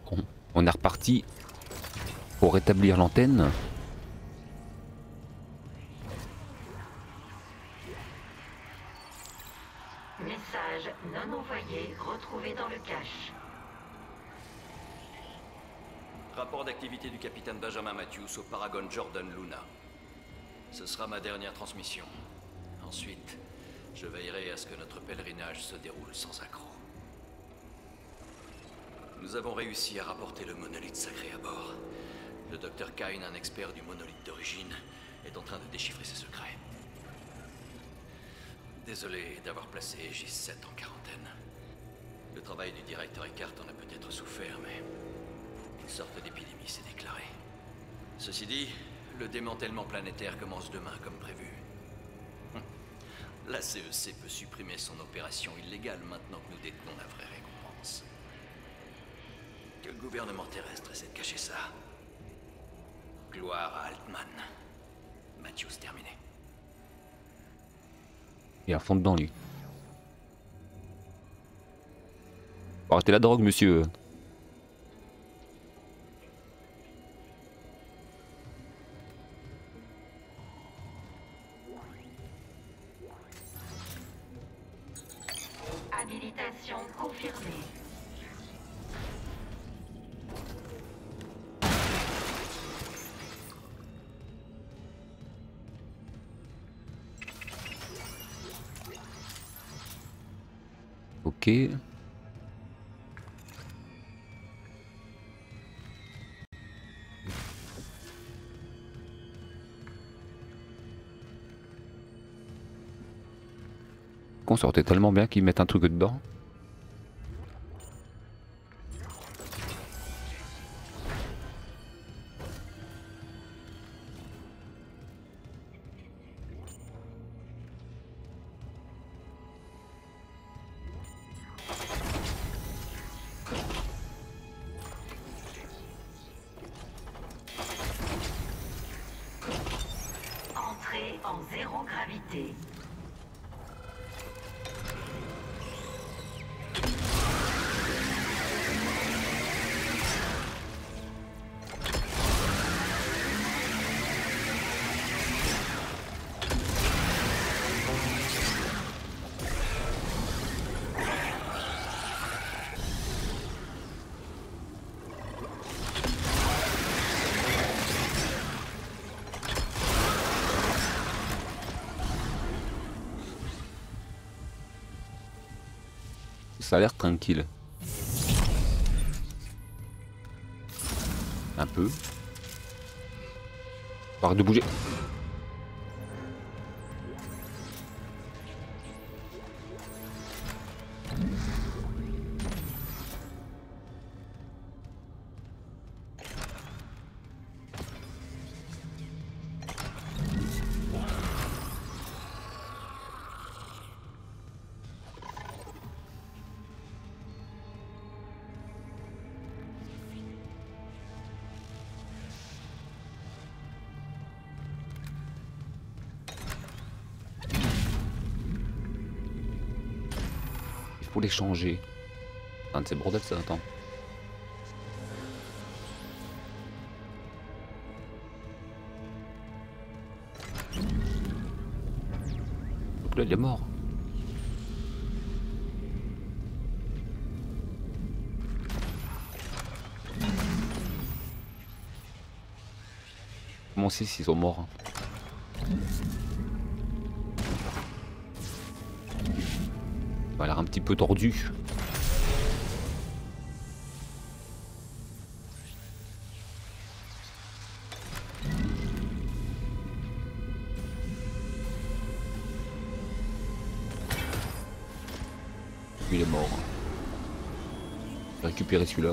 Bon, on est reparti pour rétablir l'antenne. Message non envoyé retrouvé dans le cache. Rapport d'activité du capitaine Benjamin Matthews au Paragon Jordan Luna. Ce sera ma dernière transmission. Ensuite, je veillerai à ce que notre pèlerinage se déroule sans accroc. Nous avons réussi à rapporter le monolithe sacré à bord. Le Dr Kyne, un expert du monolithe d'origine, est en train de déchiffrer ses secrets. Désolé d'avoir placé J7 en quarantaine. Le travail du directeur Eckhart en a peut-être souffert, mais une sorte d'épidémie s'est déclarée. Ceci dit, le démantèlement planétaire commence demain comme prévu. La CEC peut supprimer son opération illégale maintenant que nous détenons la vraie récompense. Que le gouvernement terrestre essaie de cacher ça. Gloire à Altman. Matthews terminé. Et à fond dedans lui. Arrêtez la drogue, monsieur. Habilitation confirmée. Ok. Qu'on sortait tellement bien qu'ils mettent un truc dedans. Entrée en zéro gravité. Ça a l'air tranquille. Un peu. Arrête de bouger. Faut les changer. Un de ces bordels ça, attends. Donc là il est mort. Comment on sait s'ils sont morts? Il a l'air un petit peu tordu. Il est mort. Je vais récupérer celui-là.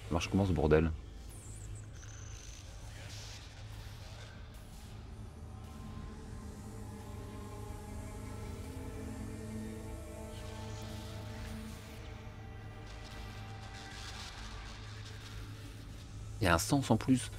Ça marche comment ce bordel? Il y a un sens en plus.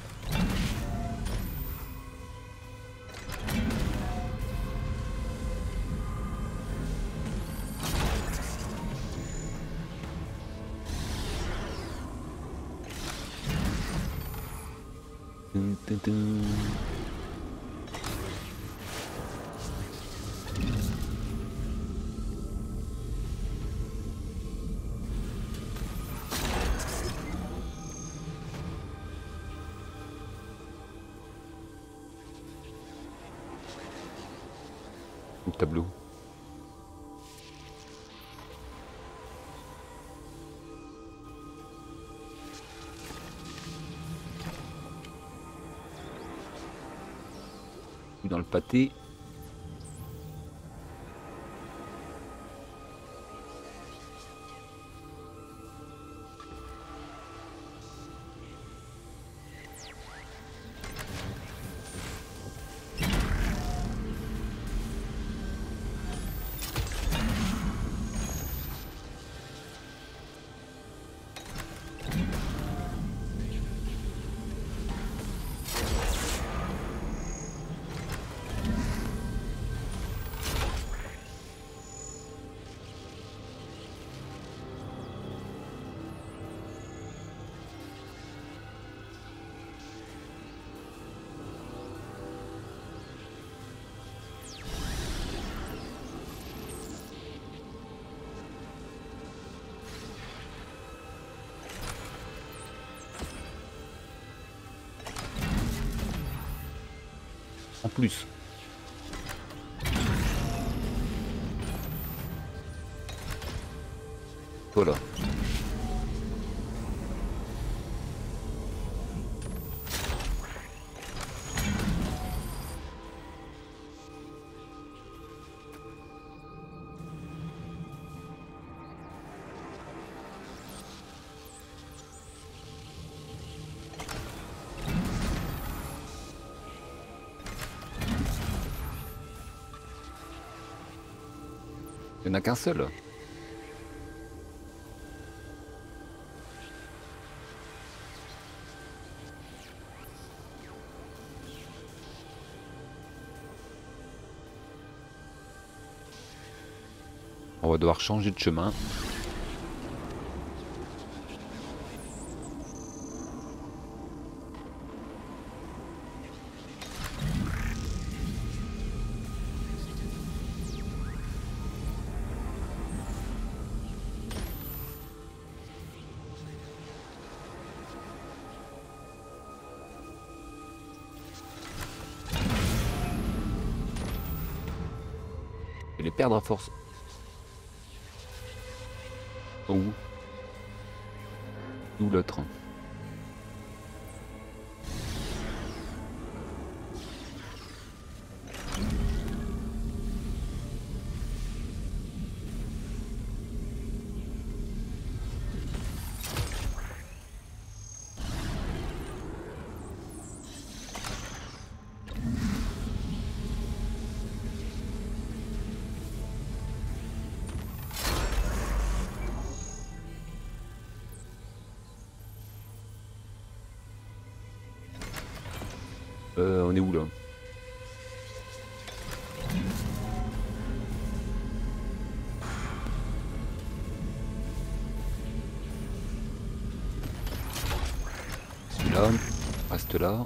Tum, tum, tum. Le tableau. Dans le pâté. En plus. Voilà. Il n'y en a qu'un seul. On va devoir changer de chemin. Je vais les perdre à force. Où? Où l'autre? On est où là? Celui-là, reste là.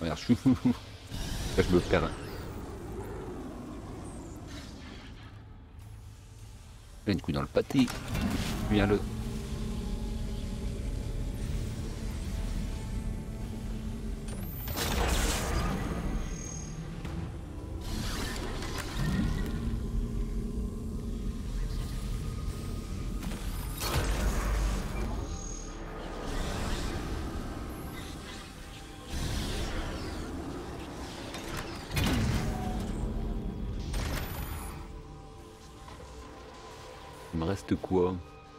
Regarde, là, je me perds. Une coup dans le pâté. Viens le. Il me reste quoi?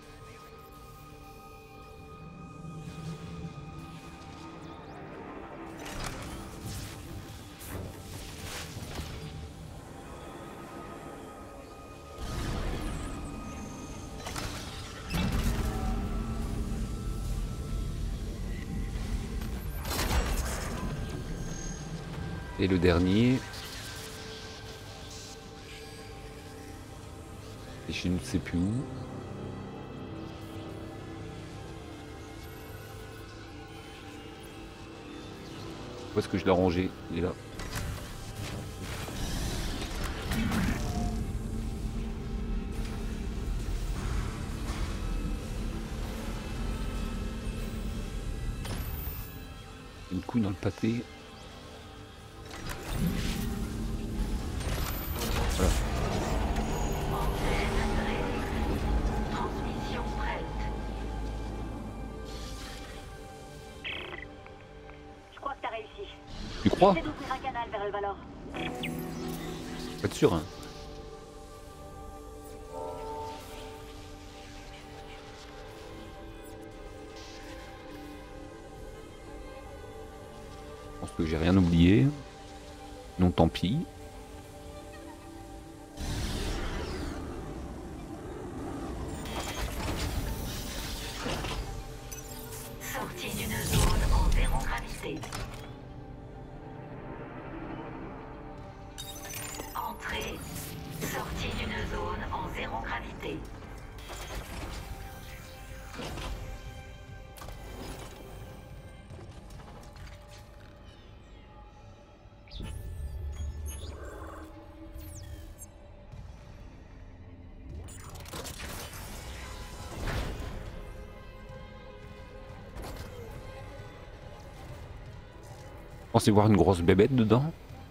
Et le dernier. Et je ne sais plus où. Où est-ce que je l'ai rangé? Il est là. Une couille dans le pâté. Voilà. Transmission prête. Je crois que t'as réussi. Tu crois? Essaie d'ouvrir un canal vers le Valor. Faut être sûr, hein. Je pense que j'ai rien oublié. Non, tant pis. Sortie d'une zone en zéro gravité. Entrée. Sortie d'une zone en zéro gravité. Pensez voir une grosse bébête dedans?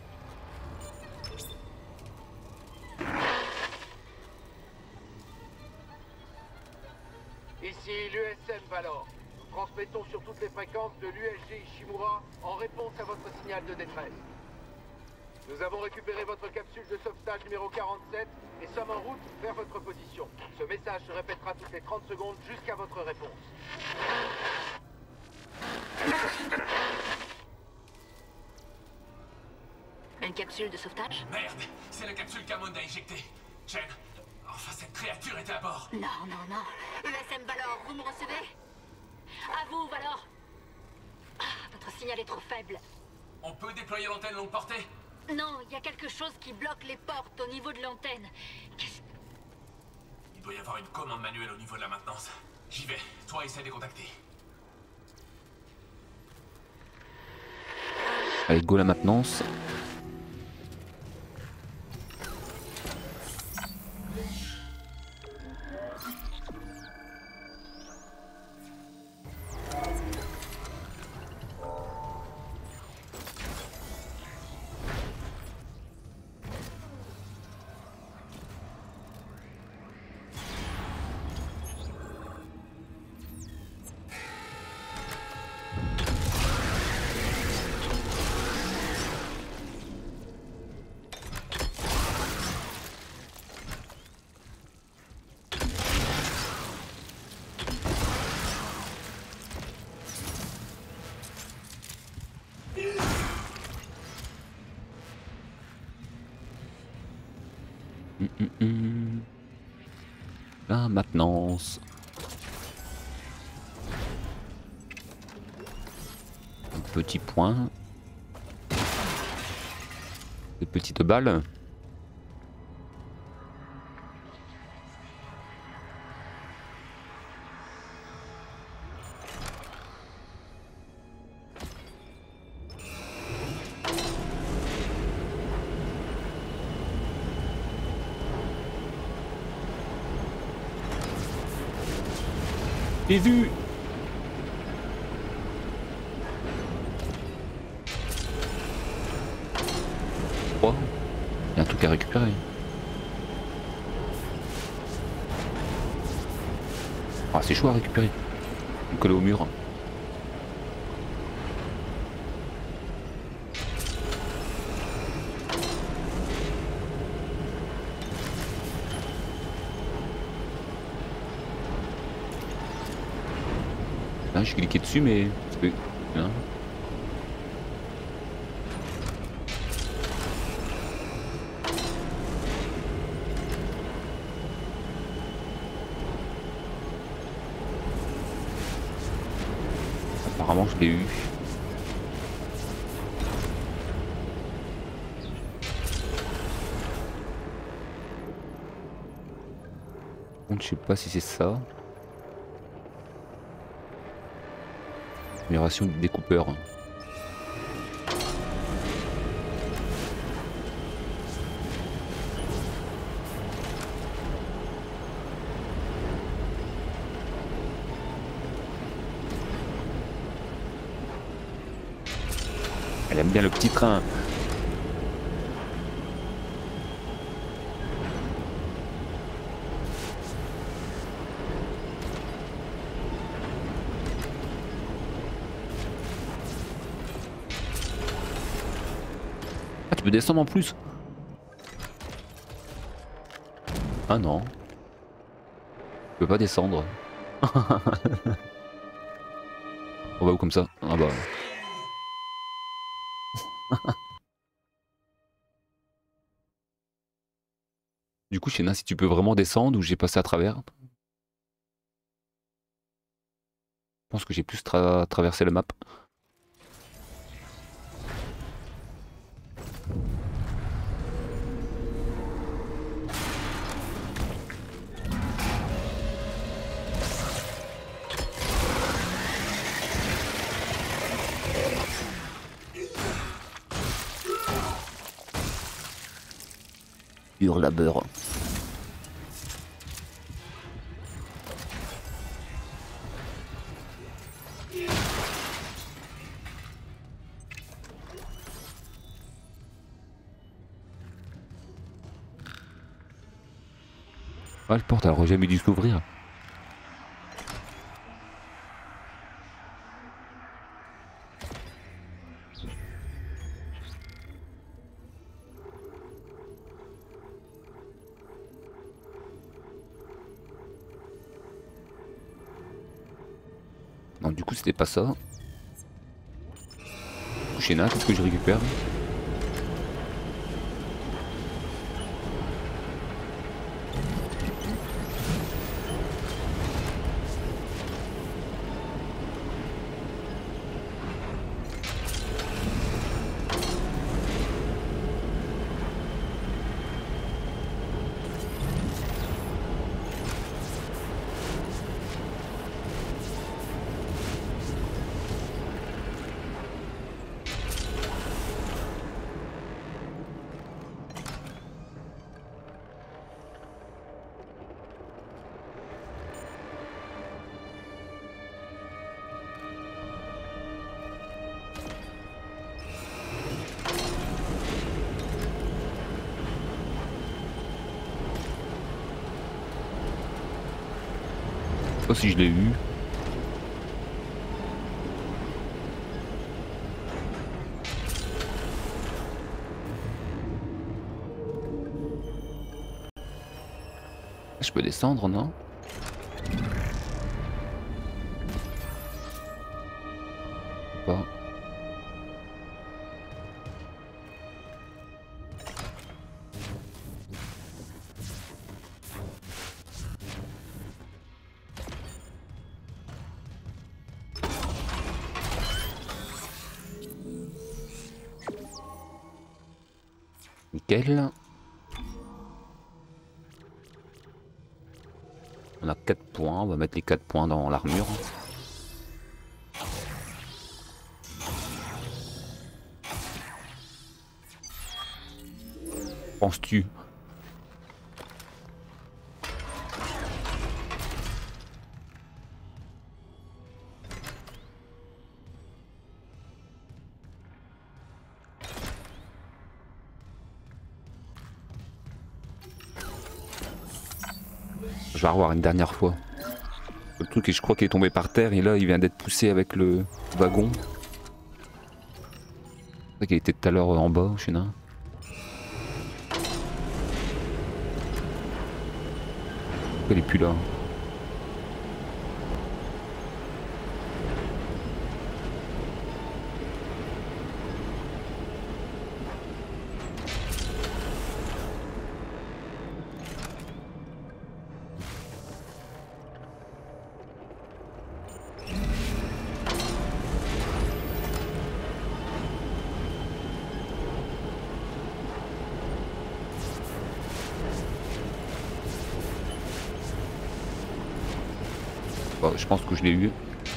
Ici l'USM Valor. Nous transmettons sur toutes les fréquences de l'USG Ishimura en réponse à votre signal de détresse. Nous avons récupéré votre capsule de sauvetage numéro 47 et sommes en route vers votre position. Ce message se répétera toutes les 30 secondes jusqu'à votre réponse. Une capsule de sauvetage? Merde, c'est la capsule qu'Amon a injectée. Chen, enfin cette créature était à bord. Non, non, non. USM Valor, vous me recevez? À vous, Valor. Ah, votre signal est trop faible. On peut déployer l'antenne longue portée? Non, il y a quelque chose qui bloque les portes au niveau de l'antenne. Qu'est-ce... Il doit y avoir une commande manuelle au niveau de la maintenance. J'y vais, toi essaie de les contacter. Allez, go la maintenance. La maintenance. Un petit point. Des petites balles. J'ai vu. Oh. Il y a un truc à récupérer. Ah, c'est chaud à récupérer. Coller au mur. Là, j'ai cliqué dessus, mais c'est pas... Hein. Apparemment, je l'ai eu. Bon, je sais pas si c'est ça. Amélioration du découpeur. Elle aime bien le petit train. Ah, tu peux descendre en plus. Ah non. Je peux pas descendre. On va où comme ça? Ah bah. Du coup, je sais pas si tu peux vraiment descendre ou j'ai passé à travers. Je pense que j'ai plus traversé la map. Pur labeur. Ah, le porte, elle aurait jamais dû s'ouvrir. Non, du coup, c'était pas ça. Couchéna, qu'est-ce que je récupère? Je sais pas si je l'ai eu. Je peux descendre, non? Pas. Nickel. On a 4 points, on va mettre les 4 points dans l'armure. Penses-tu? vais revoir une dernière fois. Le truc, je crois qu'il est tombé par terre et là il vient d'être poussé avec le wagon. C'est vrai qu'il était tout à l'heure en bas, je sais pas. Pourquoi il est plus là? Bon, je pense que je l'ai eu.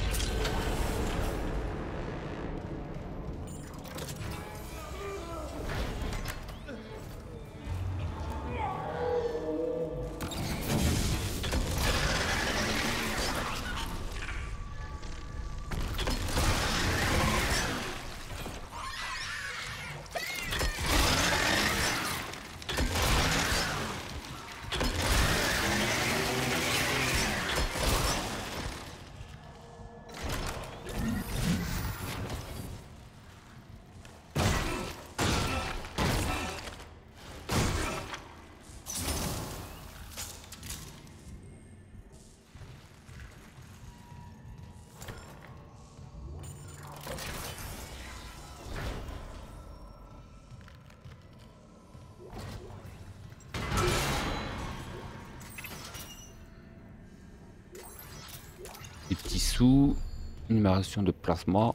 Des petits sous, numération de plasma. En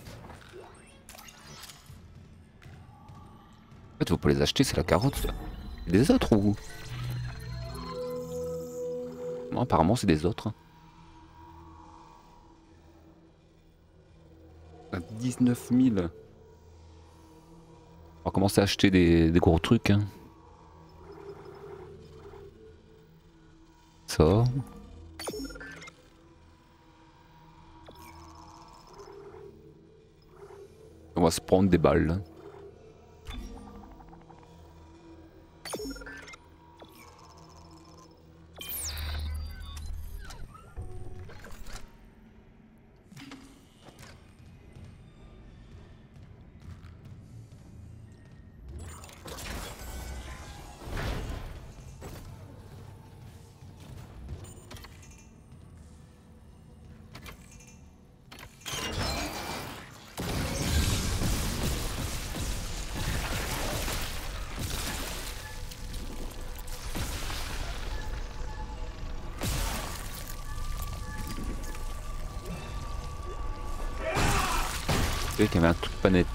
fait, faut pas les acheter, c'est la carotte. Ça. Des autres ou? Non, apparemment, c'est des autres. À 19 000. On va commencer à acheter des gros trucs. Hein. Ça. On va se prendre des balles. Là. Qu'il y avait un truc pas net.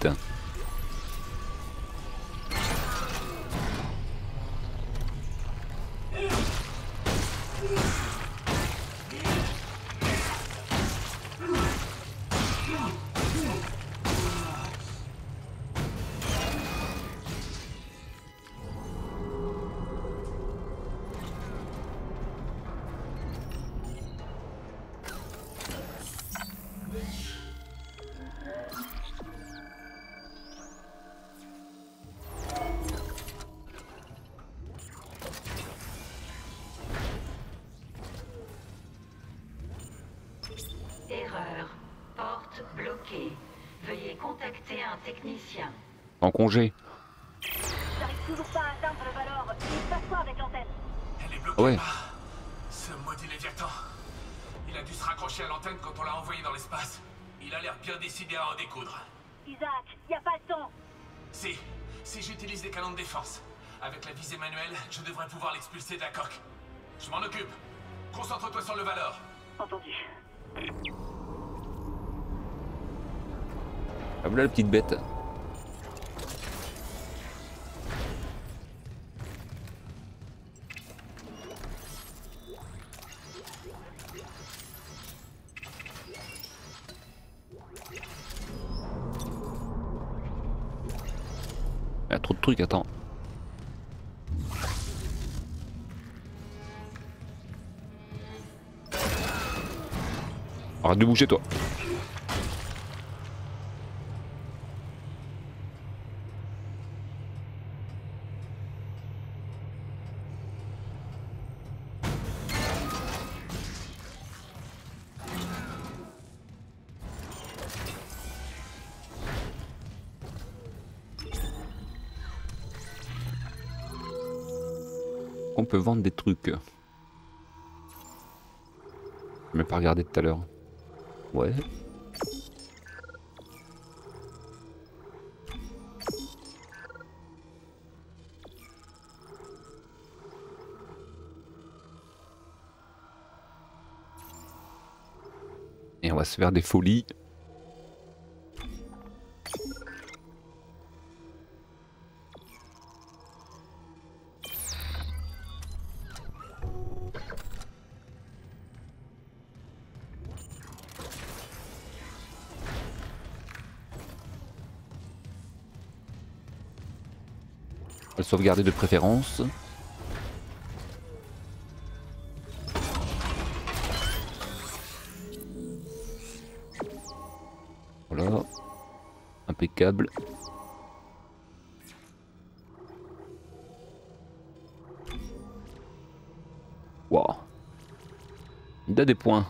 Erreur. Porte bloquée. Veuillez contacter un technicien. En congé. J'arrive toujours pas à atteindre le Valor. Il se passe quoi avec l'antenne? Elle est bloquée. Ouais. Ce maudit Léviathan. Il a dû se raccrocher à l'antenne quand on l'a envoyé dans l'espace. Il a l'air bien décidé à en découdre. Isaac, y a pas le temps. Si j'utilise des canons de défense, avec la visée manuelle, je devrais pouvoir l'expulser de la coque. Je m'en occupe. Concentre-toi sur le Valor. Entendu. Ah, voilà la petite bête. Il y a trop de trucs, attends. Arrête de bouger toi. On peut vendre des trucs. Je n'ai pas regardé tout à l'heure. Ouais. Et on va se faire des folies. On va le sauvegarder de préférence. Voilà. Impeccable. Waouh. Il a des points.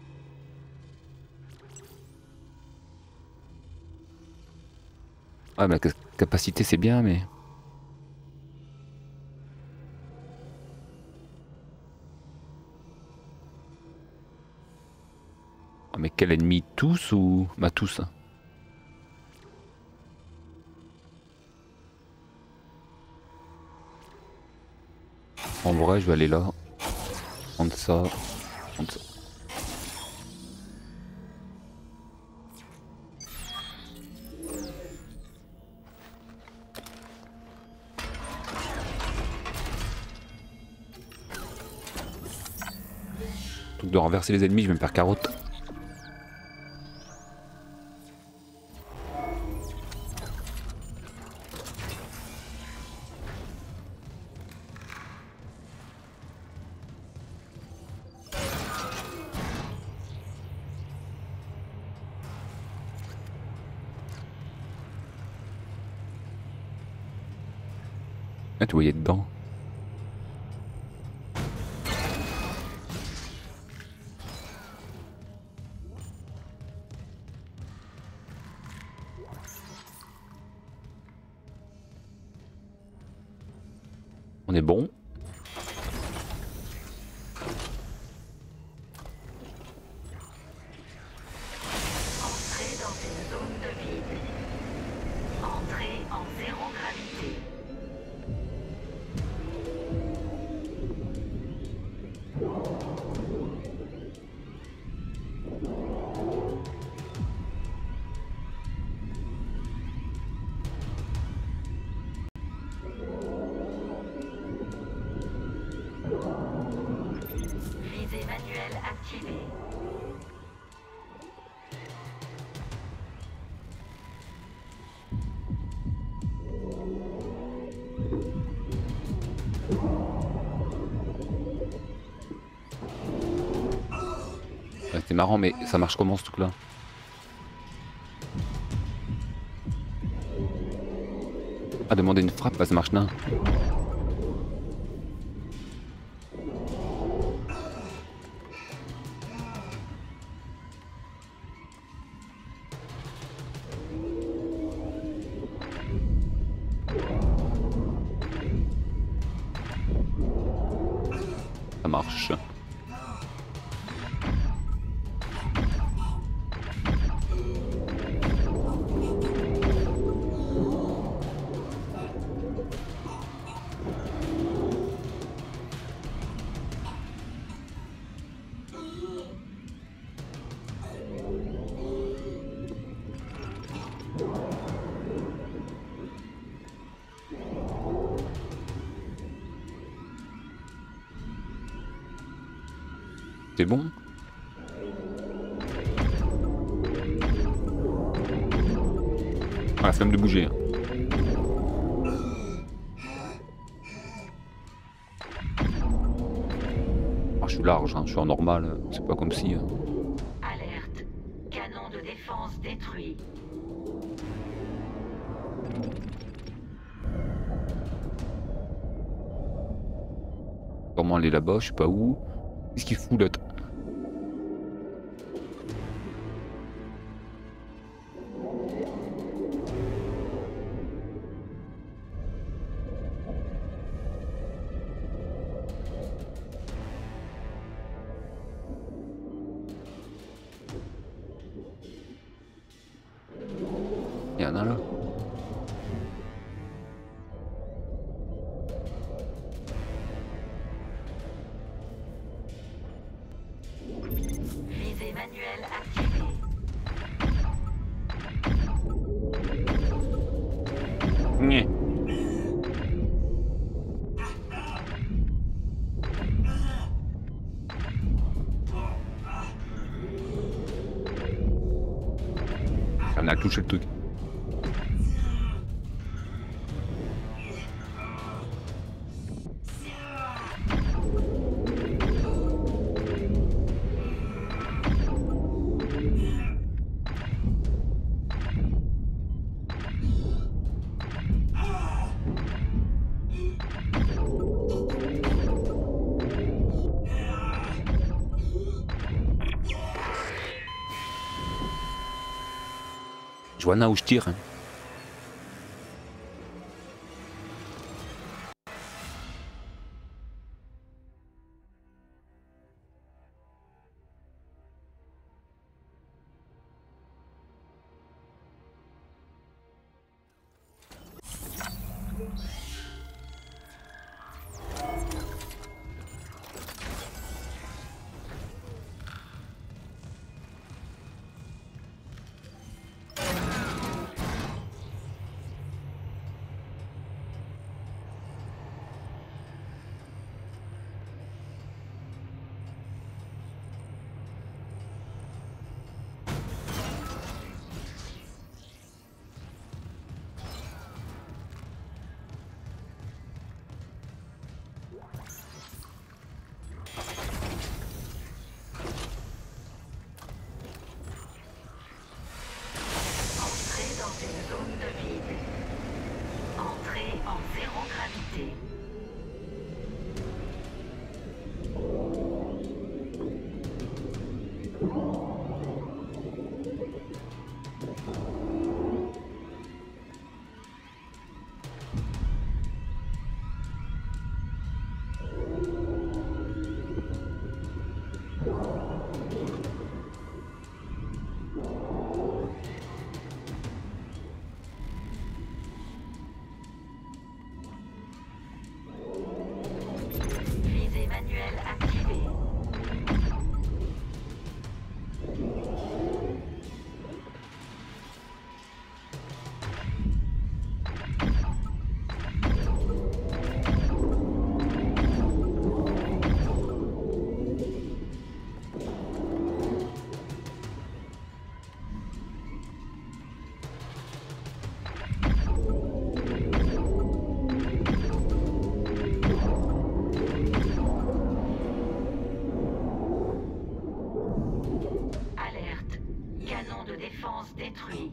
Ah, mais la capacité c'est bien, mais... Ah, mais quel ennemi? Tous ou... Bah tous. En vrai, je vais aller là. Prendre ça. Prendre ça. Truc de renverser les ennemis, je vais me faire carotte. Ah, tu voyais dedans. On est bon. Entrez dans une zone de vide. Entrez en zéro gravité. Visée manuelle activée. Ouais, c'est marrant, mais ça marche comment ce truc là? Ah, demander une frappe, bah, ça marche nain. Ça marche. C'est bon? Ah, la flemme de bouger. Ah, je suis large, hein, je suis en normal, c'est pas comme si... Alerte. Canon de défense détruit. Comment aller là-bas, je sais pas où. Qu'est-ce qu'il fout là? Il y en a là. Visée manuelle activée. Nyeh. On a touché le truc. Joanna, où je tire. Hein. Entrez dans une zone de vide. Entrez en zéro gravité. Visée manuelle activée. Alerte. Canon de défense détruit.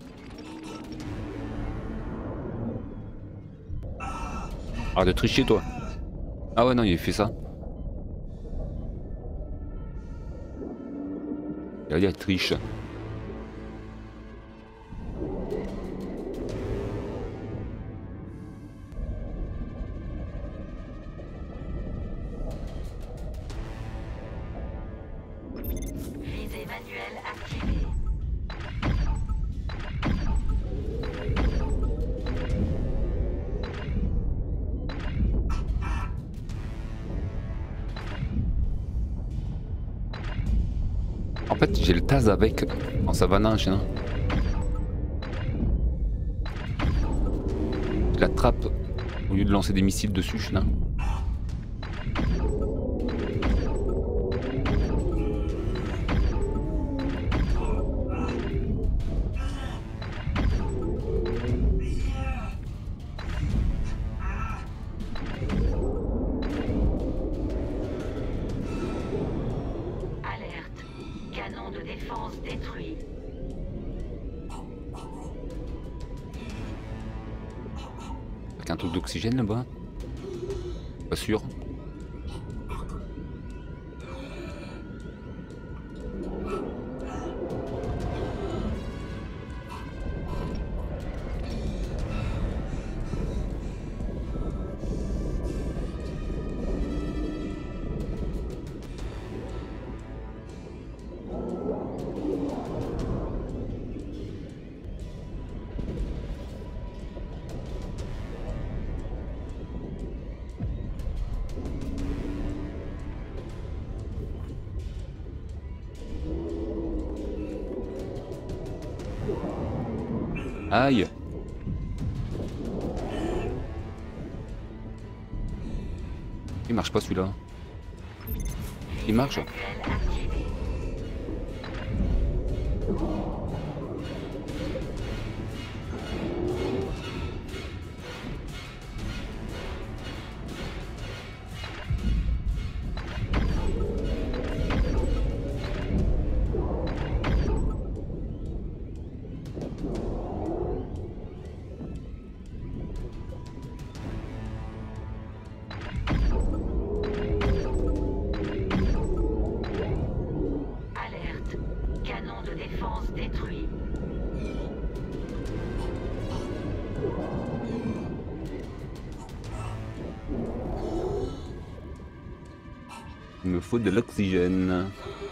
Arrête de tricher toi. Ah ouais non il a fait ça. Il va dire il triche. Visée manuelle activée. En fait j'ai le Taz avec en savannah chez nous. Je l'attrape au lieu de lancer des missiles dessus chez nous. Alerte. Canon de défense détruit. Avec un truc d'oxygène là-bas. Pas sûr. Aïe. Il marche pas celui-là. Il marche. Alerte. Canon de défense détruit. Il me faut de l'oxygène.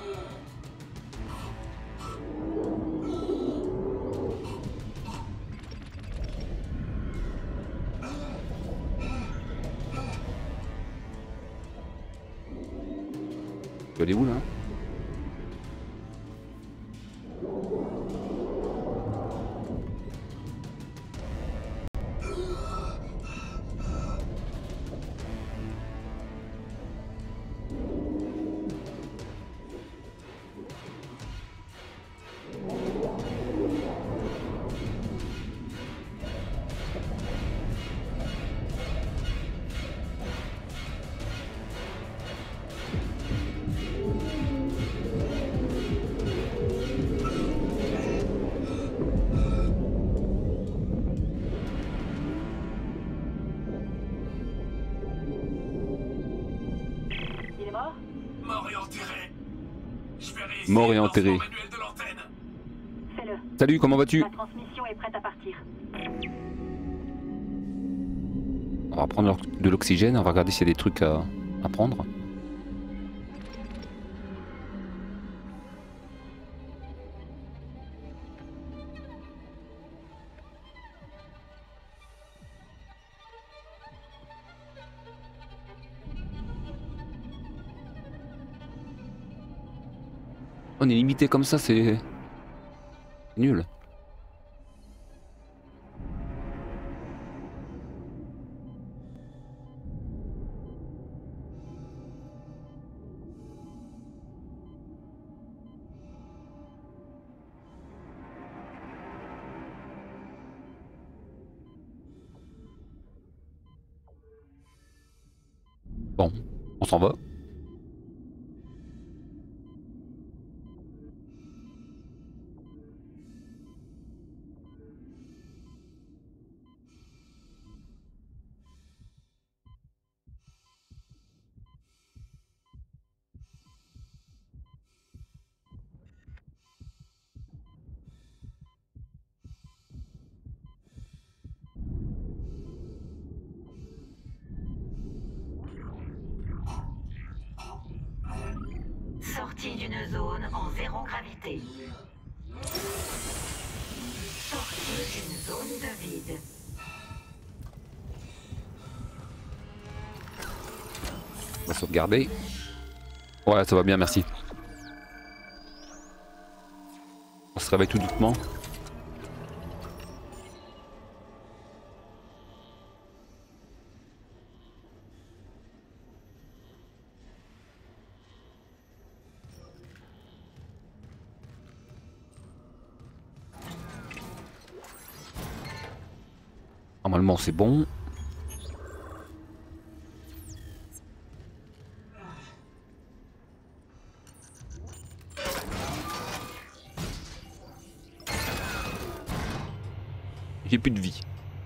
Tu vas aller où là? Il est mort? Mort et enterré. Je vais réessayer Mort et le enterré. lancement manuel de l'antenne. Fais-le. Salut, comment vas-tu? La transmission est prête à partir. On va prendre de l'oxygène, on va regarder s'il y a des trucs à prendre. On est limité comme ça, c'est nul. Bon, on s'en va. Sortie d'une zone en zéro gravité. Sortie d'une zone de vide. On va sauvegarder. Ouais, ça va bien, merci. On se réveille tout doucement. Normalement, c'est bon. J'ai plus de vie.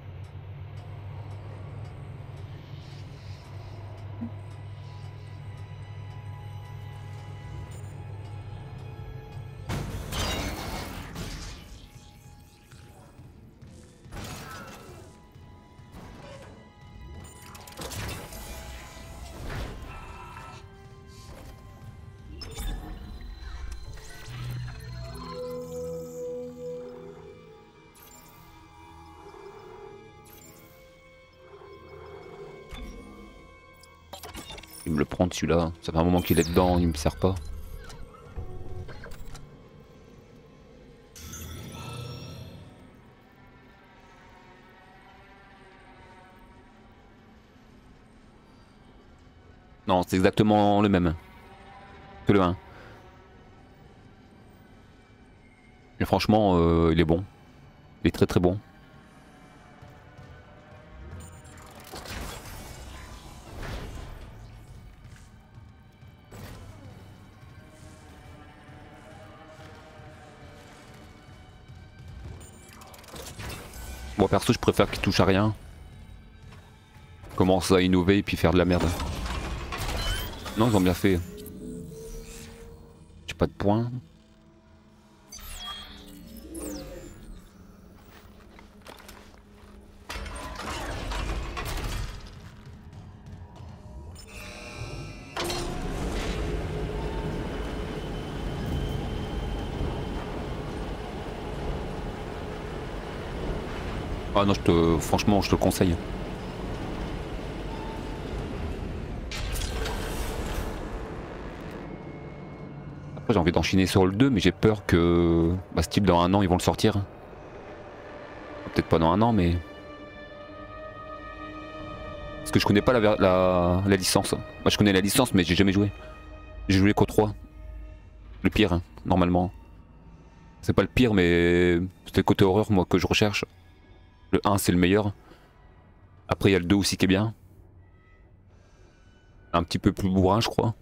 Il me le prend celui-là. Ça fait un moment qu'il est dedans, il me sert pas. Non, c'est exactement le même que le 1. Et franchement, il est bon. Il est très très bon. Moi perso, je préfère qu'il touche à rien. Commence à innover et puis faire de la merde. Non, ils ont bien fait. J'ai pas de points. Ah non, franchement, je te le conseille. Après, j'ai envie d'enchaîner sur le 2, mais j'ai peur que ce type dans un an, ils vont le sortir. Peut-être pas dans un an, mais... Parce que je connais pas la licence. Moi, je connais la licence, mais j'ai jamais joué. J'ai joué qu'au 3. Le pire, hein, normalement. C'est pas le pire, mais c'était le côté horreur, moi, que je recherche. Le 1 c'est le meilleur. Après il y a le 2 aussi qui est bien. Un petit peu plus bourrin je crois.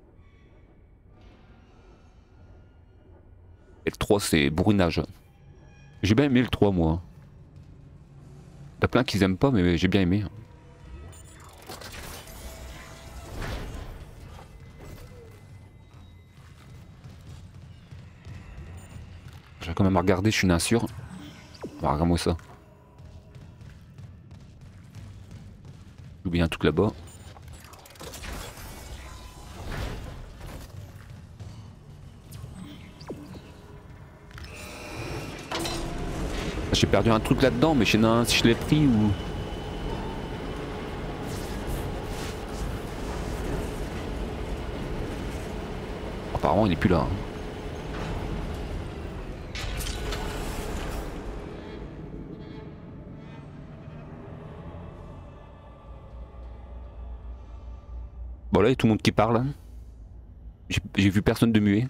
Et le 3 c'est bourrinage. J'ai bien aimé le 3 moi. T'as plein qui aiment pas mais j'ai bien aimé. J'ai quand même regardé, je suis une insure. On va regarder ça. J'oublie un truc là-bas. J'ai perdu un truc là-dedans, mais je sais pas si je l'ai pris ou... Apparemment il est plus là. Bon là il y a tout le monde qui parle. J'ai vu personne de muet.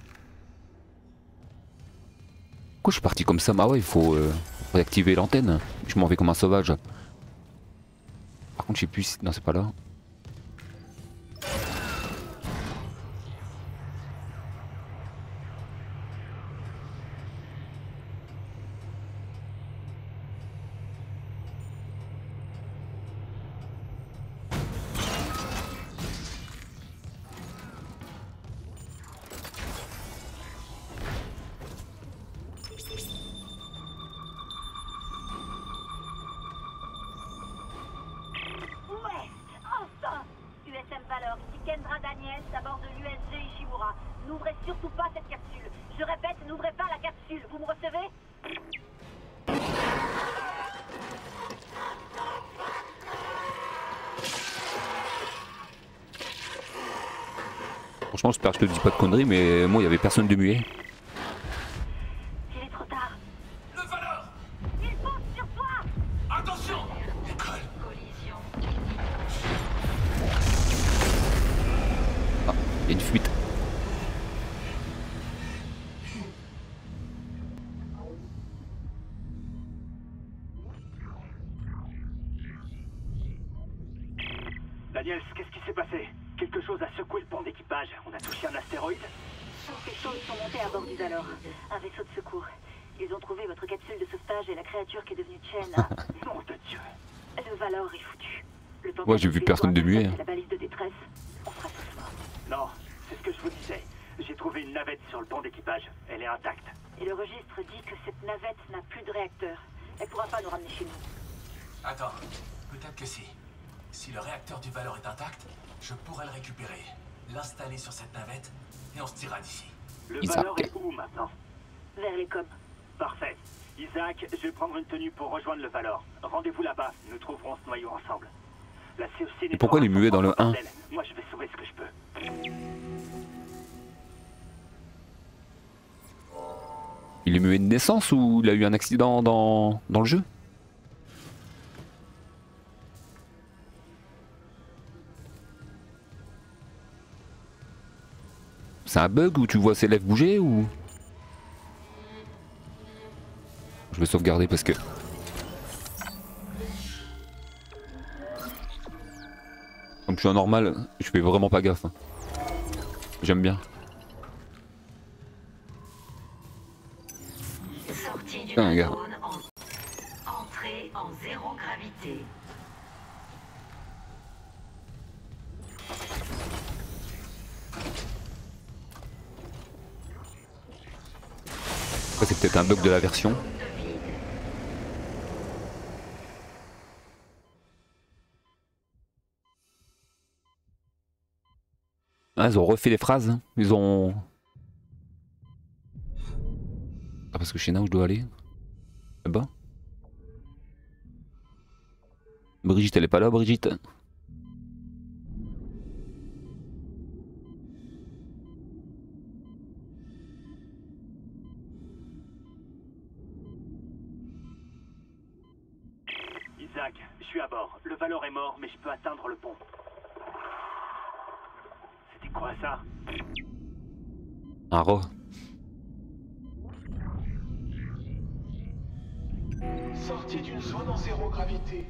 Pourquoi je suis parti comme ça? Bah ouais, il faut réactiver l'antenne. Je m'en vais comme un sauvage. Par contre je sais plus si... Non c'est pas là. N'ouvrez surtout pas cette capsule. Je répète, n'ouvrez pas la capsule. Vous me recevez? Franchement j'espère que je te dis pas de conneries mais moi il y avait personne de muet. Il est trop tard. Le Valor! Il fonce sur toi! Attention! École! Collision. Ah, il y a une fuite. Daniels, qu'est-ce qui s'est passé? Quelque chose a secoué le pont d'équipage. On a touché un astéroïde? Tous ces choses sont montées à bord du Valor. Un vaisseau de secours. Ils ont trouvé votre capsule de sauvetage et la créature qui est devenue Chen. Nom de Dieu! Le Valor est foutu. Le temps Ouais, j'ai vu personne de muet. La balise de détresse. On fera tous mort. Non, c'est ce que je vous disais. J'ai trouvé une navette sur le pont d'équipage. Elle est intacte. Et le registre dit que cette navette n'a plus de réacteur. Elle pourra pas nous ramener chez nous. Attends, peut-être que si. Si le réacteur du Valor est intact, je pourrais le récupérer, l'installer sur cette navette, et on se tirera d'ici. Le Isaac. Valor est où maintenant? Vers les coms. Parfait. Isaac, je vais prendre une tenue pour rejoindre le Valor. Rendez-vous là-bas, nous trouverons ce noyau ensemble. La COC n'est pourquoi pas les muets dans le un 1? bordel. Moi je vais sauver ce que je peux. Il est muet de naissance ou il a eu un accident dans le jeu? C'est un bug où tu vois ses lèvres bouger ou... Je vais sauvegarder parce que... Comme je suis un normal, je fais vraiment pas gaffe. J'aime bien. Sortie du Putain, gars. zone entrée en zéro gravité. Ça, c'est peut-être un bug de la version. Zone de vide. Ah, ils ont refait les phrases. Ils ont... Ah, parce que je sais là où je dois aller. Là-bas. Brigitte, elle est pas là, Brigitte. Isaac, je suis à bord. Le Valor est mort, mais je peux atteindre le pont. C'était quoi ça? Un rat. Sortie d'une zone en zéro gravité.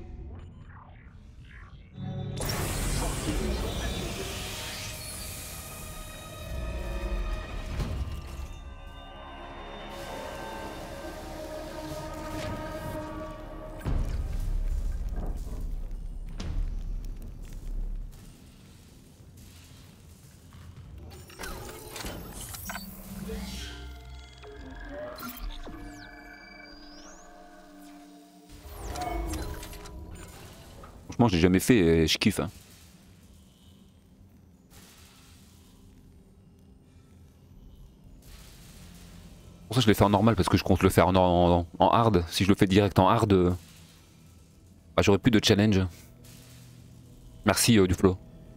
Franchement, je l'ai jamais fait et je kiffe. Hein. Pour ça, je l'ai fait en normal parce que je compte le faire en hard. Si je le fais direct en hard, bah, j'aurai plus de challenge. Merci Duflo.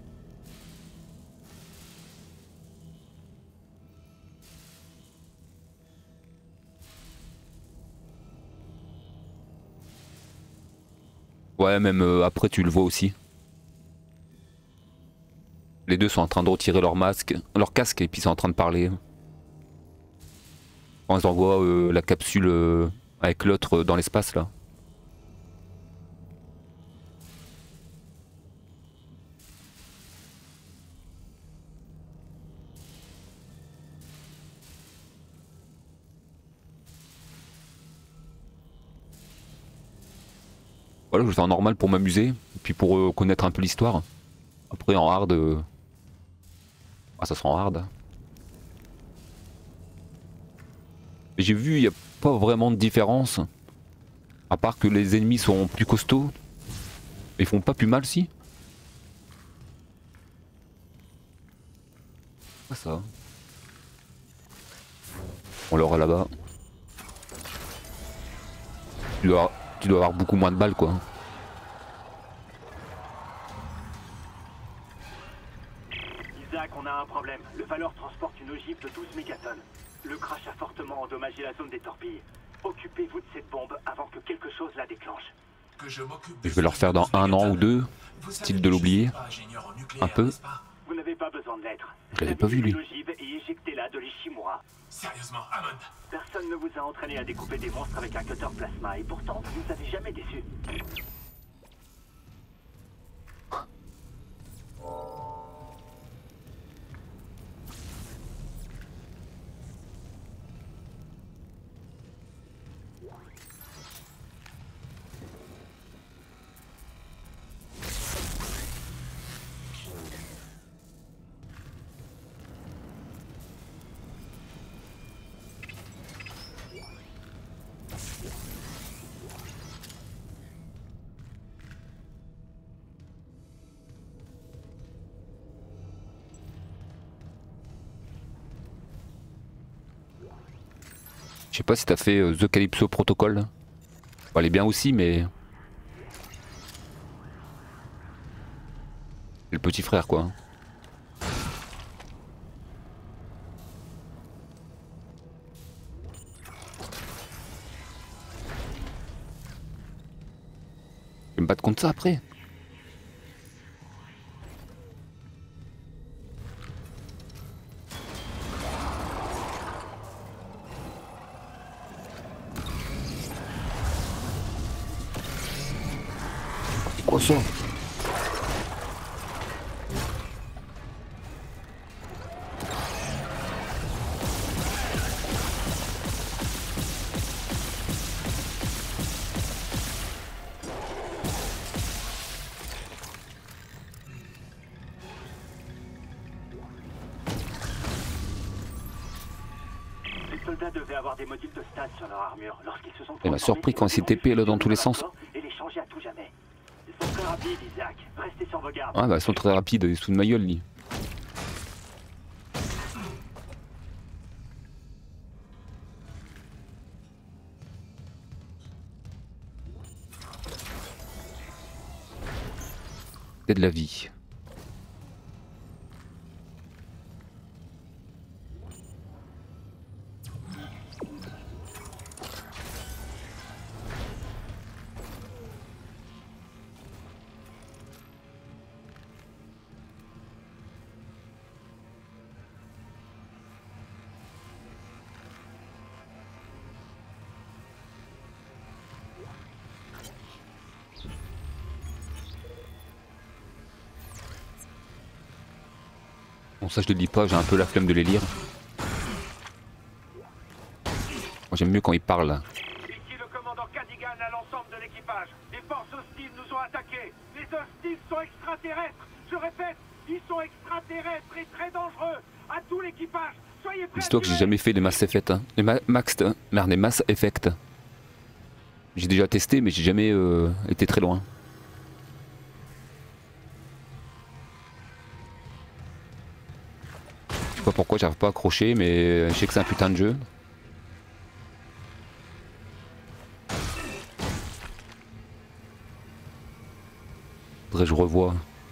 Ouais, même après tu le vois aussi. Les deux sont en train de retirer leur masque, leur casque et puis ils sont en train de parler. Quand ils envoient la capsule avec l'autre dans l'espace là. Voilà, je le fais en normal pour m'amuser, et puis pour connaître un peu l'histoire. Après en hard, ah, ça sera en hard. J'ai vu, il n'y a pas vraiment de différence. À part que les ennemis sont plus costauds. Ils font pas plus mal si. Quoi ça? On l'aura là-bas. Tu dois avoir beaucoup moins de balles quoi. Isaac, on a un problème. Le Valor transporte une ogive de 12 mégatonnes. Le crash a fortement endommagé la zone des torpilles. Occupez-vous de cette bombe avant que quelque chose la déclenche. Que je m'occupe Je vais le refaire dans 1 an ou 2. Style de l'oublier. Un peu. Vous n'avez pas besoin de l'être. Je l'avais pas vu lui. L'ogive et éjectez-la de l'Ishimura. Sérieusement, Hammond. Personne ne vous a entraîné à découper des monstres avec un cutter plasma et pourtant vous nous avez jamais déçus. Je sais pas si t'as fait The Calypso Protocol. Bon, elle est bien aussi mais... C'est le petit frère quoi. Je vais me battre contre ça après. Quoi ça? Les soldats devaient avoir des modifs de stade sur leur armure lorsqu'ils se sont... Il m'a surpris quand il TP là dans tous les sens. Et les changer à tout jamais. Ils sont très rapides, Isaac. Restez sur vos gardes. Ouais bah ils sont très rapides, ils sont de ma gueule lui. C'est de la vie. Bon ça je te dis pas, j'ai un peu la flemme de les lire. Moi j'aime mieux quand ils parlent là. Ici le commandant Cadigan à l'ensemble de l'équipage. Les forces hostiles nous ont attaqués. Les hostiles sont extraterrestres. Je répète, ils sont extraterrestres et très dangereux. À tout l'équipage, soyez prêts. Dis-toi que j'ai jamais fait les Mass Effect. Hein. Les merde, les Mass Effect. J'ai déjà testé mais j'ai jamais été très loin. Je sais pas pourquoi j'arrive pas à accrocher mais je sais que c'est un putain de jeu. Faudrait que je revoie.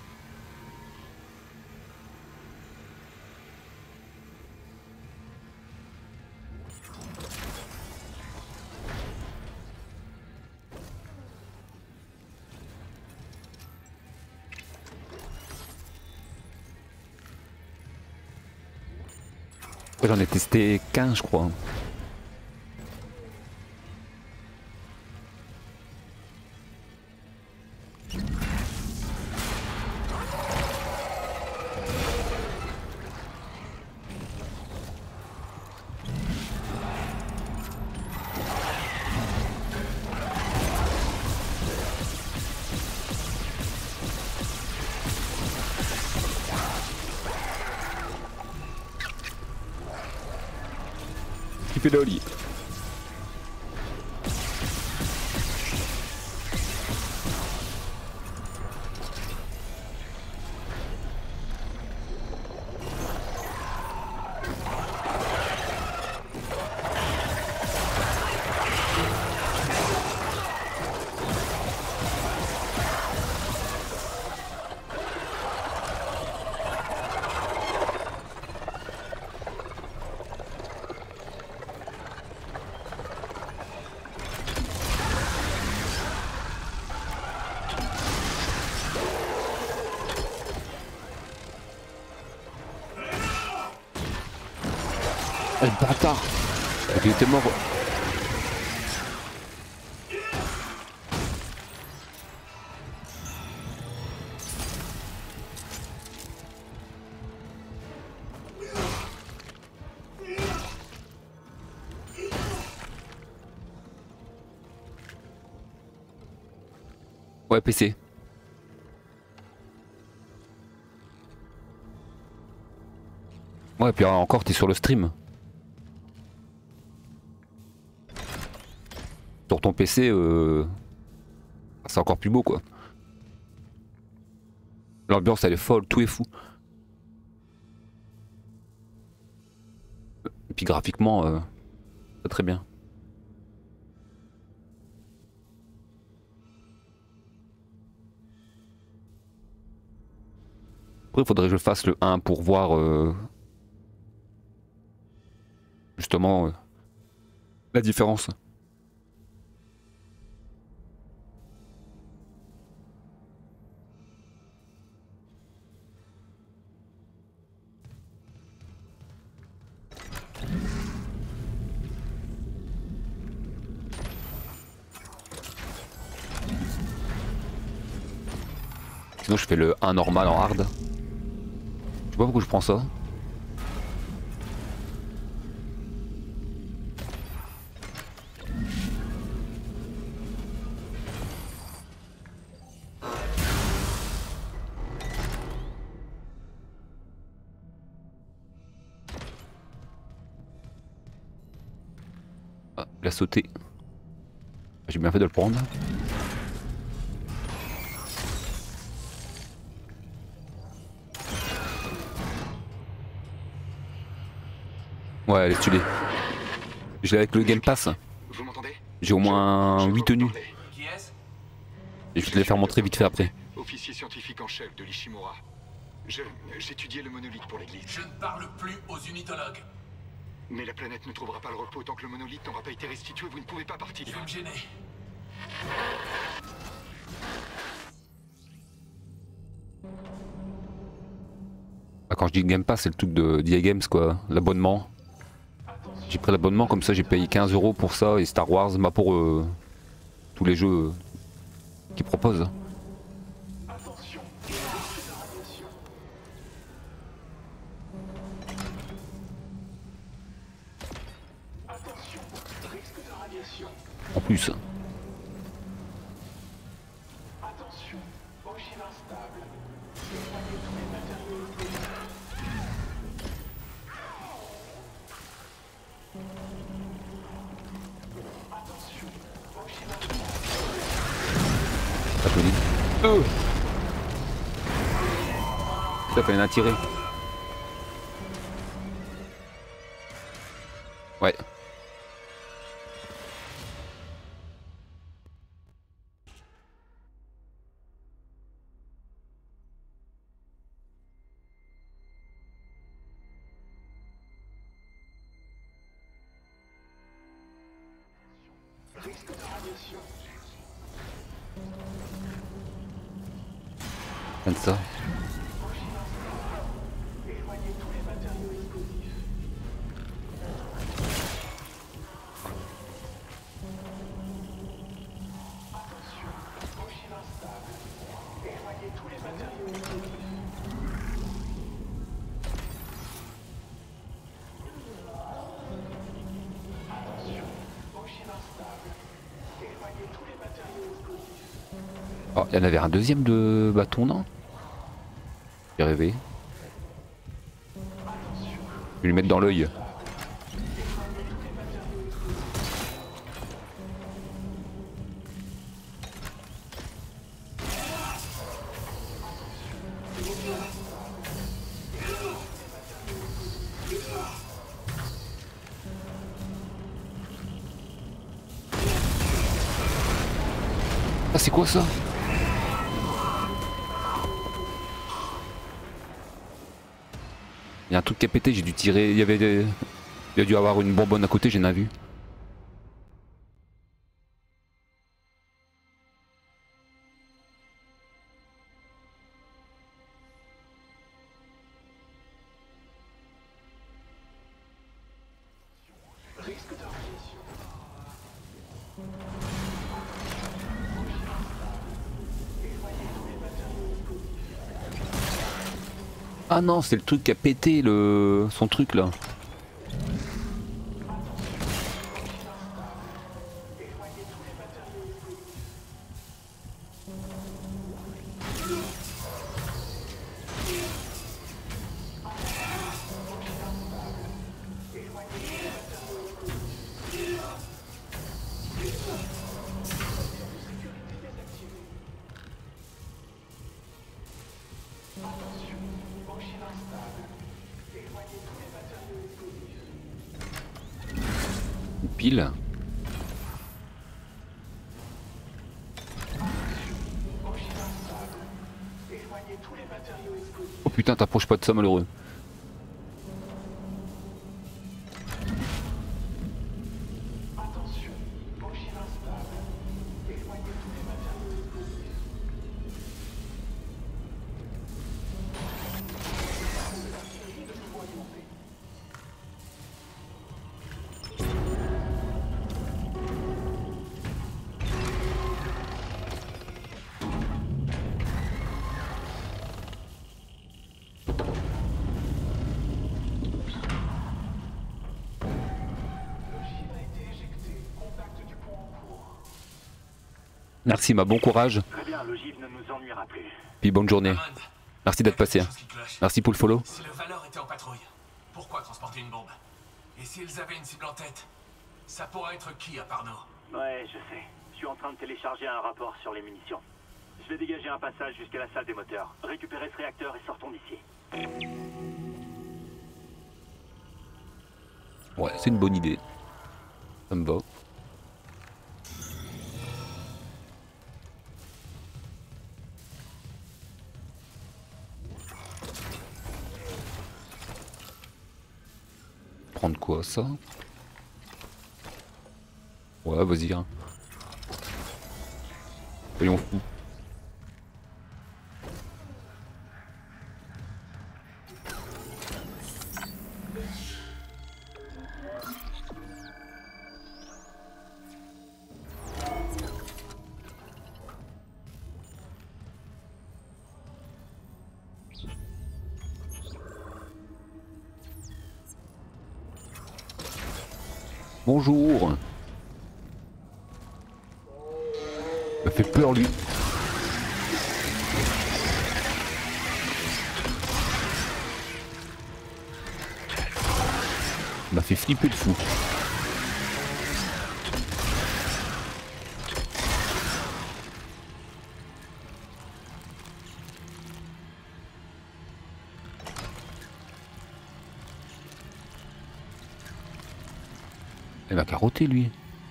J'en ai testé 15 je crois. Pédoli. Oh, le bâtard! Il était mort. Ouais, PC. Ouais, puis encore, t'es sur le stream. Sur ton PC, c'est encore plus beau quoi. L'ambiance elle est folle, tout est fou. Et puis graphiquement, c'est très bien. Après il faudrait que je fasse le 1 pour voir justement la différence. Sinon je fais le 1 normal en hard. Je sais pas pourquoi je prends ça. Ah, il a sauté. J'ai bien fait de le prendre. Ouais, elle est stylée. Je l'ai avec le Game Pass. Vous m'entendez? J'ai au moins 8 tenues. Qui est-ce? Et je vais te les faire montrer vite fait après. Officier scientifique en chef de l'Ishimura. J'étudiais le monolithe pour l'église. Je ne parle plus aux unitologues. Mais la planète ne trouvera pas le repos tant que le monolithe n'aura pas été restitué. Vous ne pouvez pas partir. Je vais me gêner. Bah, quand je dis Game Pass, c'est le truc de d'EA Games quoi, l'abonnement. J'ai pris l'abonnement comme ça, j'ai payé 15 € pour ça et Star Wars, bah pour tous les jeux qu'ils proposent. En plus. Pas joli. Ça fait un tiré. Ouais. Comme ça. Oh, il y en avait un deuxième de bâton, non? J'ai rêvé. Je vais lui mettre dans l'œil. Ah, c'est quoi ça? Il y a un truc qui a pété, j'ai dû tirer, il y a dû avoir une bonbonne à côté, j'en ai vu. Ah non, c'est le truc qui a pété son truc là. Une pile. Oh putain, t'approches pas de ça malheureux. Merci, ma bon courage. Très bien, l'ogive ne nous ennuiera plus. Puis bonne journée. Hammond, Merci d'être passé. Hein. quelque chose qui cloche. Merci pour le follow. Si le Valor était en patrouille, pourquoi transporter une bombe? Et s'ils avaient une cible en tête, ça pourrait être qui à part nous? Ouais, je sais. Je suis en train de télécharger un rapport sur les munitions. Je vais dégager un passage jusqu'à la salle des moteurs, récupérer ce réacteur et sortons d'ici. Ouais, c'est une bonne idée. Ça me va. Prendre quoi, ça? Ouais, vas-y. Hein. Soyons fous. Bonjour. Il m'a fait peur lui. Il m'a fait flipper de fou. Il m'a carotté lui.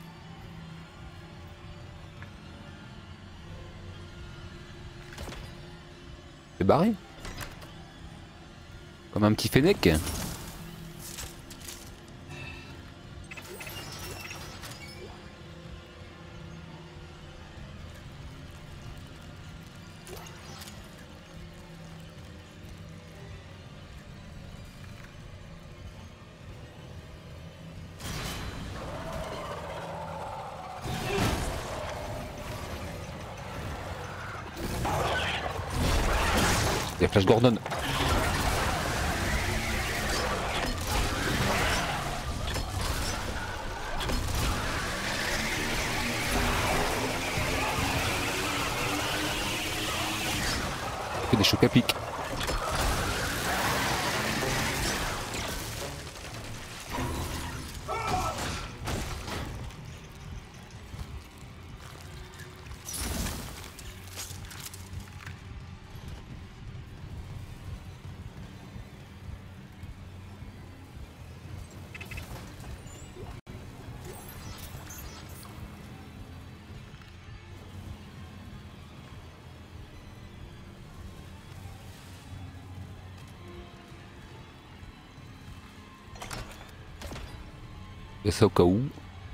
C'est barré. Comme un petit fennec. Il y a Flash Gordon. Il fait des chocs à pic. Et ça au cas où.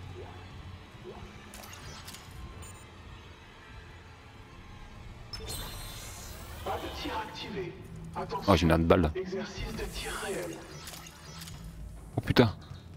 Pas de tir activé. Attention. Oh, j'ai une balle. Exercice de tir réel. Oh putain.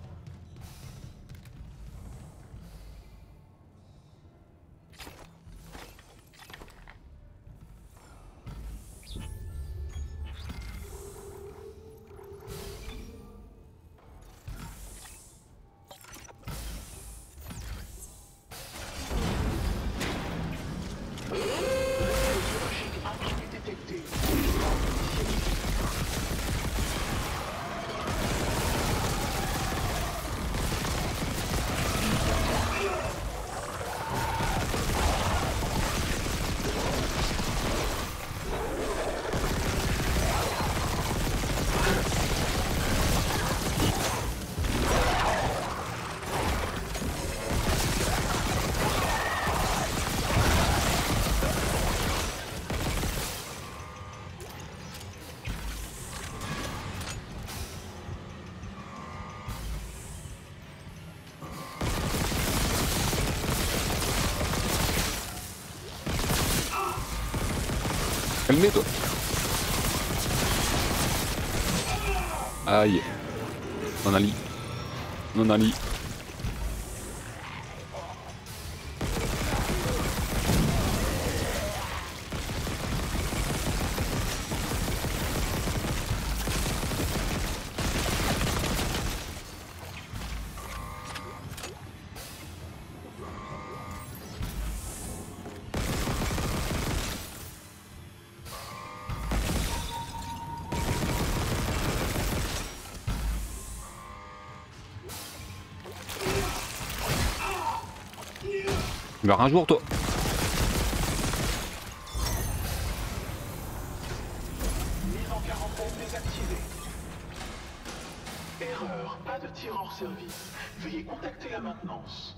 Calmez-toi. Aïe. On a lit. On a lit. Tu meurs un jour toi. Mise en quarantaine désactivée. Erreur, pas de tir hors service. Veuillez contacter la maintenance.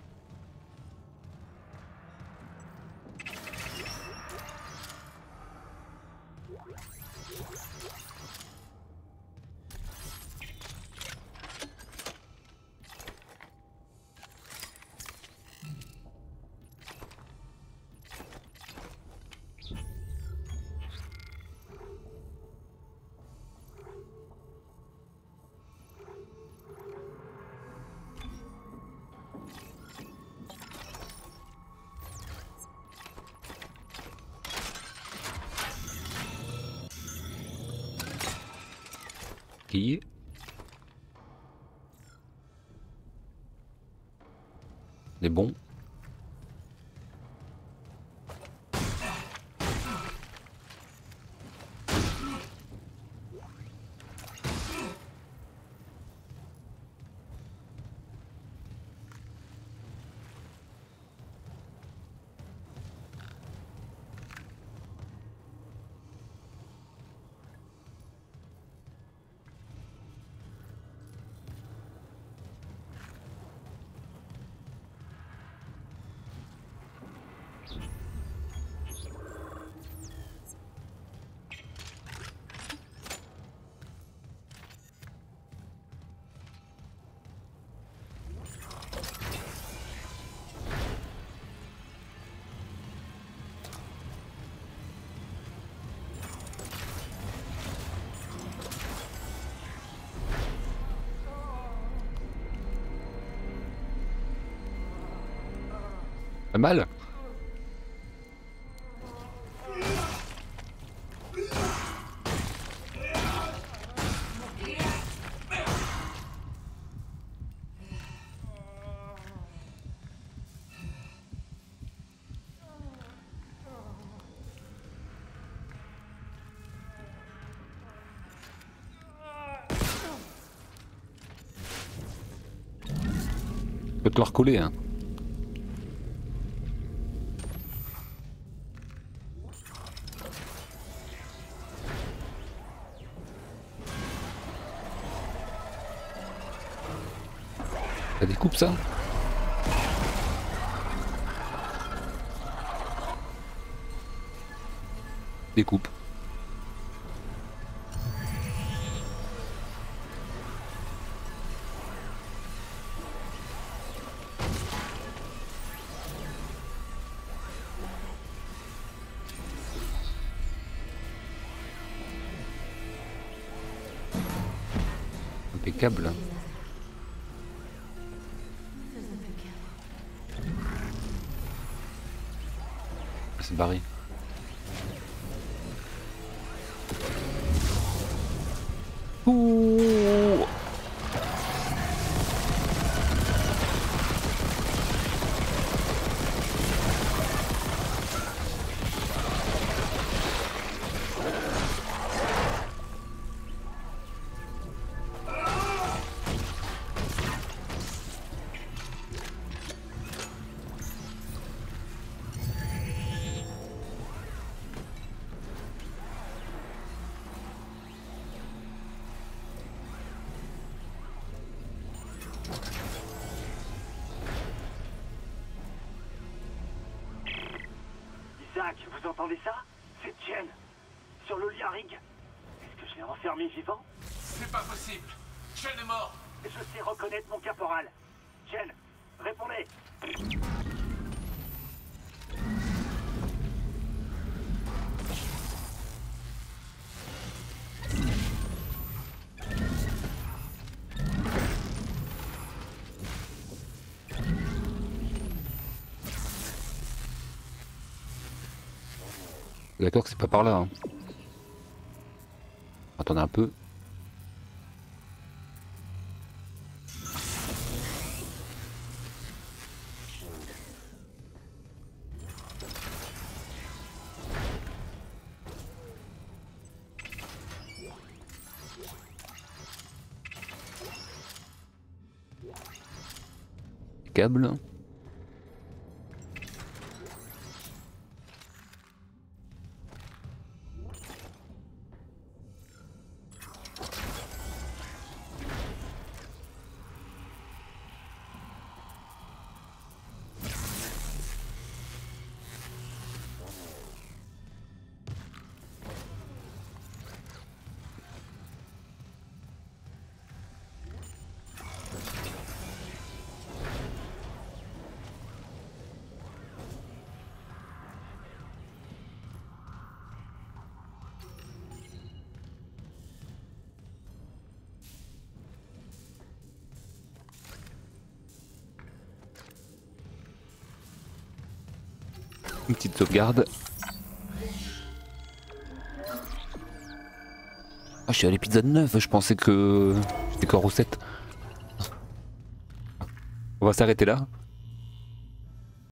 Qui est bon. Pas mal. Je peux te le recoller hein. Ça découpe ça? Découpe. Impeccable. C'est barré. Ouh. Isaac, vous entendez ça? C'est Jen. Sur le lit à Rig. Est-ce que je l'ai enfermé vivant? C'est pas possible. Jen est mort. Je sais reconnaître mon caporal. Jen, répondez. D'accord que c'est pas par là. Hein. Attendez un peu. Câble. Une petite sauvegarde. Ah, je suis à l'épisode 9, je pensais que j'étais qu'en recette. On va s'arrêter là.